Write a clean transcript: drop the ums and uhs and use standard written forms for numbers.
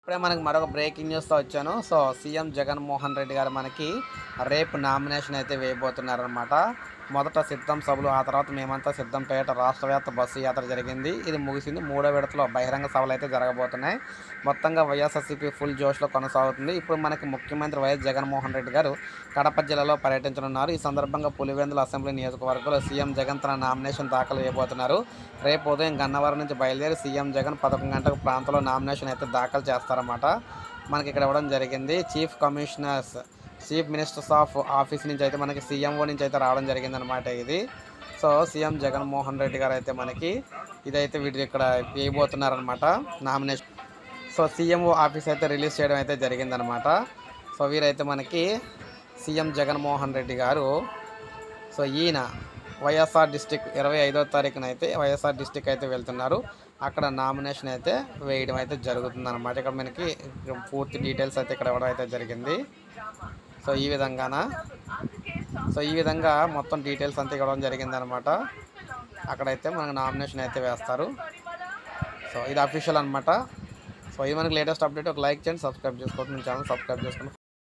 ఇప్పుడే మనకి మరొక బ్రేకింగ్ న్యూస్తో వచ్చాను. సో సీఎం జగన్మోహన్ రెడ్డి గారు మనకి రేపు నామినేషన్ అయితే వేయబోతున్నారనమాట. మొదట సిద్ధం సభలు, ఆ తర్వాత మేమంతా సిద్ధంపేట రాష్ట్రవ్యాప్త బస్సు యాత్ర జరిగింది. ఇది ముగిసింది. మూడో విడతలో బహిరంగ సభలు అయితే జరగబోతున్నాయి. మొత్తంగా వైఎస్ఆర్సీపీ ఫుల్ జోష్లో కొనసాగుతుంది. ఇప్పుడు మనకి ముఖ్యమంత్రి వైఎస్ జగన్మోహన్ రెడ్డి గారు కడప జిల్లాలో పర్యటించనున్నారు. ఈ సందర్భంగా పులివెందుల అసెంబ్లీ నియోజకవర్గంలో సీఎం జగన్ తన నామినేషన్ దాఖలు చేయబోతున్నారు. రేపు ఉదయం గన్నవరం నుంచి బయలుదేరి సీఎం జగన్ 11 గంటల ప్రాంతంలో నామినేషన్ అయితే దాఖలు చేస్తారన్నమాట. మనకి ఇక్కడ ఇవ్వడం జరిగింది. చీఫ్ మినిస్టర్స్ ఆఫ్ ఆఫీస్ నుంచి అయితే మనకి సీఎంఓ నుంచి అయితే రావడం జరిగిందనమాట ఇది. సో సీఎం జగన్మోహన్ రెడ్డి గారు అయితే మనకి ఇదైతే వీటి ఇక్కడ వేయబోతున్నారనమాట నామినేషన్. సో సీఎంఓ ఆఫీస్ అయితే రిలీజ్ చేయడం అయితే జరిగిందనమాట. సో వీరైతే మనకి సీఎం జగన్మోహన్ రెడ్డి గారు సో ఈయన వైఎస్ఆర్ డిస్టిక్ 25వ తారీఖున అయితే వైఎస్ఆర్ డిస్టిక్ అయితే వెళ్తున్నారు. అక్కడ నామినేషన్ అయితే వేయడం అయితే జరుగుతుందన్నమాట. ఇక్కడ మనకి పూర్తి డీటెయిల్స్ అయితే ఇక్కడ ఇవ్వడం అయితే జరిగింది. సో ఈ విధంగా మొత్తం డీటెయిల్స్ అంతా ఇవ్వడం జరిగిందనమాట. అక్కడైతే మనకు నామినేషన్ అయితే వేస్తారు. సో ఇది అఫీషియల్ అనమాట. సో ఇది మనకి లేటెస్ట్ అప్డేట్. ఒక లైక్ చేయండి, సబ్స్క్రైబ్ చేసుకోండి, ఛానల్ సబ్స్క్రైబ్ చేసుకోండి.